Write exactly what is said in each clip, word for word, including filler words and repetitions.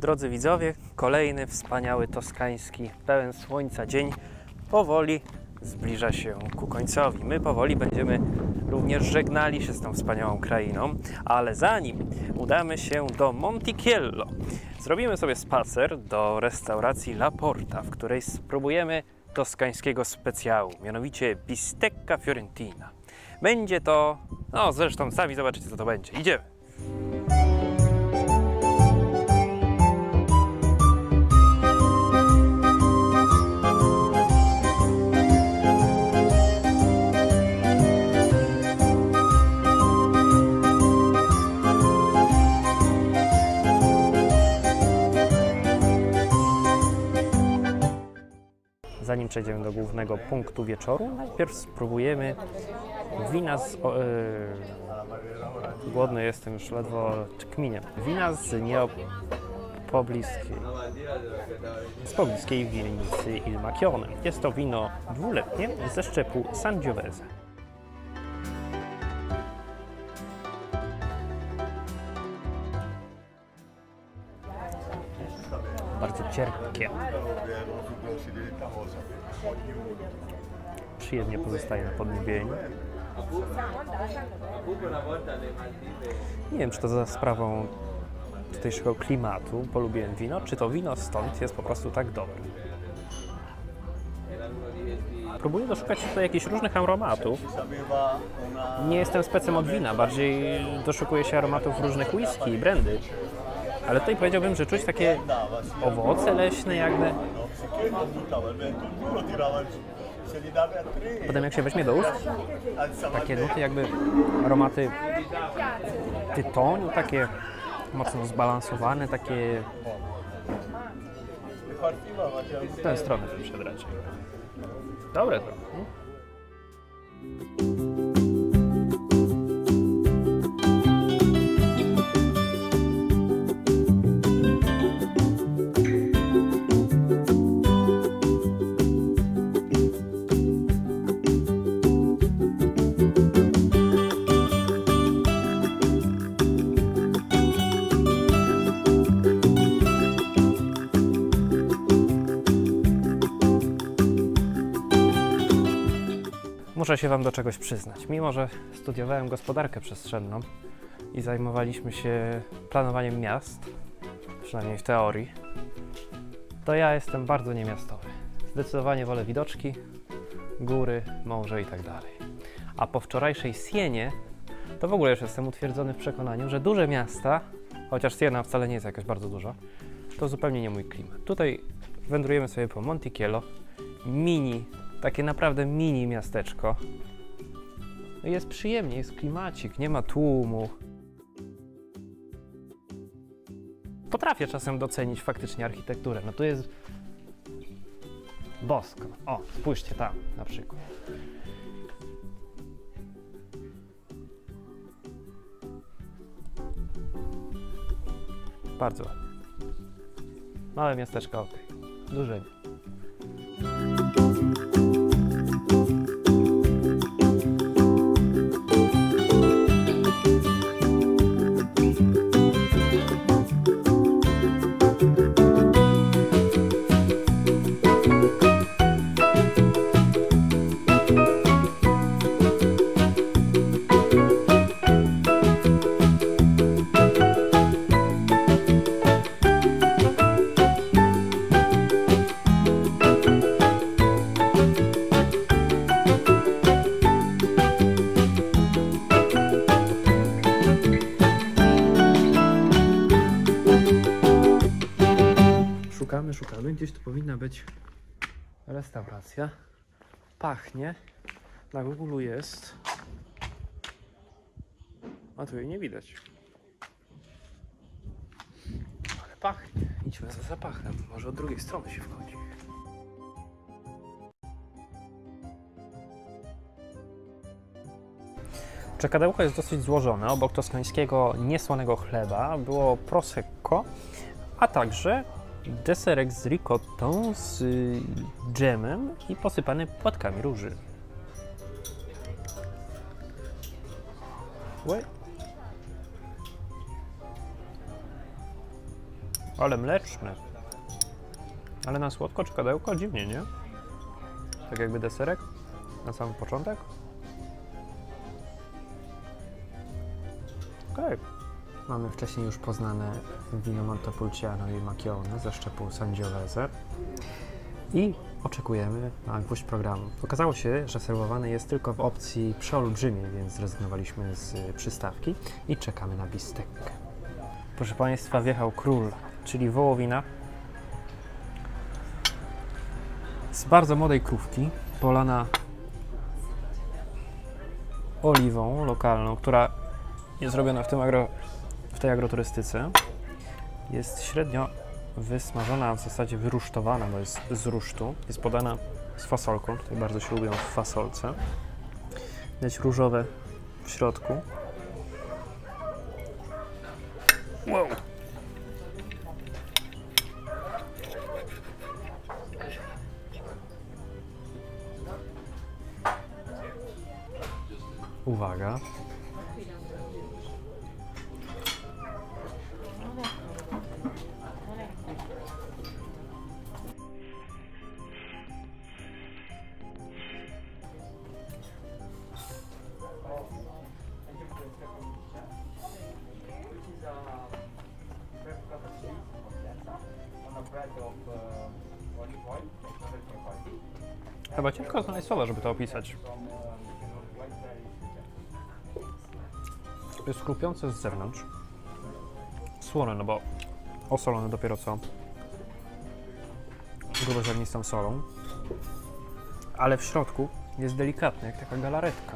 Drodzy widzowie, kolejny wspaniały toskański, pełen słońca dzień powoli zbliża się ku końcowi. My powoli będziemy również żegnali się z tą wspaniałą krainą, ale zanim udamy się do Montichiello, zrobimy sobie spacer do restauracji La Porta, w której spróbujemy toskańskiego specjału, mianowicie bistecca fiorentina. Będzie to, no zresztą sami zobaczycie, co to będzie. Idziemy! Zanim przejdziemy do głównego punktu wieczoru, najpierw spróbujemy wina z... O, yy, głodny jestem, już ledwo kminię. Wina z niepobliskiej, z pobliskiej winnicy Il Macchione. Jest to wino dwuletnie ze szczepu Sangiovese. Bardzo cierpkie. Przyjemnie pozostaje na podniebieniu. Nie wiem, czy to za sprawą tutejszego klimatu polubiłem wino, czy to wino stąd jest po prostu tak dobre. Próbuję doszukać tutaj jakichś różnych aromatów. Nie jestem specem od wina, bardziej doszukuję się aromatów różnych whisky i brandy. Ale tutaj powiedziałbym, że czuć takie owoce leśne jakby. Potem jak się weźmie do ust, takie nuty jakby aromaty tytoniu, takie mocno zbalansowane, takie w tę stronę wyszedł raczej. Dobre to. Muszę się Wam do czegoś przyznać. Mimo że studiowałem gospodarkę przestrzenną i zajmowaliśmy się planowaniem miast, przynajmniej w teorii, to ja jestem bardzo niemiastowy. Zdecydowanie wolę widoczki, góry, morze i tak dalej. A po wczorajszej Sienie to w ogóle już jestem utwierdzony w przekonaniu, że duże miasta, chociaż Siena wcale nie jest jakaś bardzo duża, to zupełnie nie mój klimat. Tutaj wędrujemy sobie po Montichiello, mini, takie naprawdę mini miasteczko. Jest przyjemnie, jest klimacik, nie ma tłumu. Potrafię czasem docenić faktycznie architekturę. No tu jest bosko. O, spójrzcie tam na przykład. Bardzo ładnie. Małe miasteczko, ok. Duże nie. Szukamy, szukamy. Gdzieś tu powinna być restauracja. Pachnie. Na Google jest. A tu jej nie widać. Ale pachnie. Idźmy za zapachem. Może od drugiej strony się wchodzi. Czekadełko jest dosyć złożone. Obok toskańskiego niesłonego chleba było prosecco, a także deserek z ricottą, z y, dżemem i posypany płatkami róży. Łe. Ale mleczny. Ale na słodko czekadełko? Dziwnie, nie? Tak jakby deserek na sam początek. Okej. Okay. Mamy wcześniej już poznane wino Montepulciano i Macchione ze szczepu Sangiovese i oczekujemy na gwóźdź programu. Okazało się, że serwowany jest tylko w opcji przeolbrzymiej, więc zrezygnowaliśmy z przystawki i czekamy na bisteckę. Proszę Państwa, wjechał król, czyli wołowina z bardzo młodej krówki, polana oliwą lokalną, która jest robiona w, tym agro, w tej agroturystyce. Jest średnio wysmażona, w zasadzie wyrusztowana, bo jest z rusztu. Jest podana z fasolką, tutaj bardzo się lubią w fasolce. Widać różowe w środku. Wow! Uwaga! Chyba ciężko znaleźć słowa, żeby to opisać. Jest chrupiące z zewnątrz. Słone, no bo osolone dopiero co gruboziarnistą solą. Ale w środku jest delikatny, jak taka galaretka.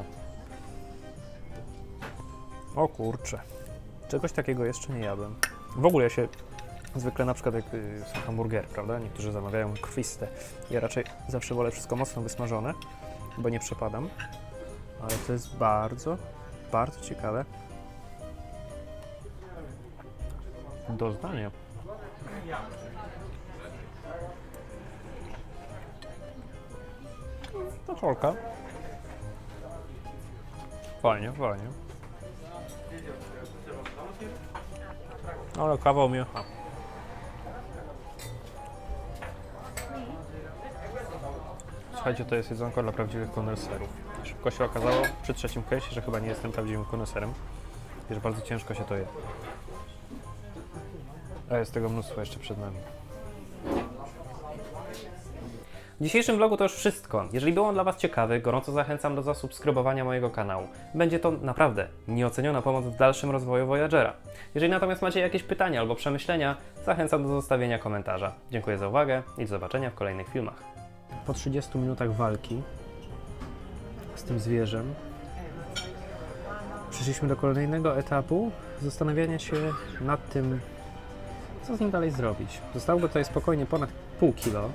O kurczę. Czegoś takiego jeszcze nie jadłem. W ogóle ja się zwykle na przykład jak są hamburgery, prawda? Niektórzy zamawiają krwiste. Ja raczej zawsze wolę wszystko mocno wysmażone, bo nie przepadam. Ale to jest bardzo, bardzo ciekawe doznanie. To czolka. Fajnie, fajnie. Ale kawał miecha. Słuchajcie, to jest jedzonko dla prawdziwych koneserów. Szybko się okazało przy trzecim case'ie, że chyba nie jestem prawdziwym koneserem, że bardzo ciężko się to je. A jest tego mnóstwo jeszcze przed nami. W dzisiejszym vlogu to już wszystko. Jeżeli był on dla Was ciekawy, gorąco zachęcam do zasubskrybowania mojego kanału. Będzie to naprawdę nieoceniona pomoc w dalszym rozwoju Voyagera. Jeżeli natomiast macie jakieś pytania albo przemyślenia, zachęcam do zostawienia komentarza. Dziękuję za uwagę i do zobaczenia w kolejnych filmach. Po trzydziestu minutach walki z tym zwierzem przeszliśmy do kolejnego etapu zastanawiania się nad tym, co z nim dalej zrobić. Zostało go tutaj spokojnie ponad pół kilo.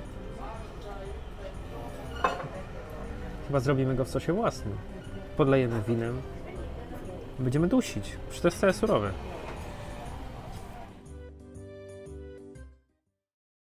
Chyba zrobimy go w sosie własnym. Podlejemy winem. Będziemy dusić. Przecież to jest wcale surowe.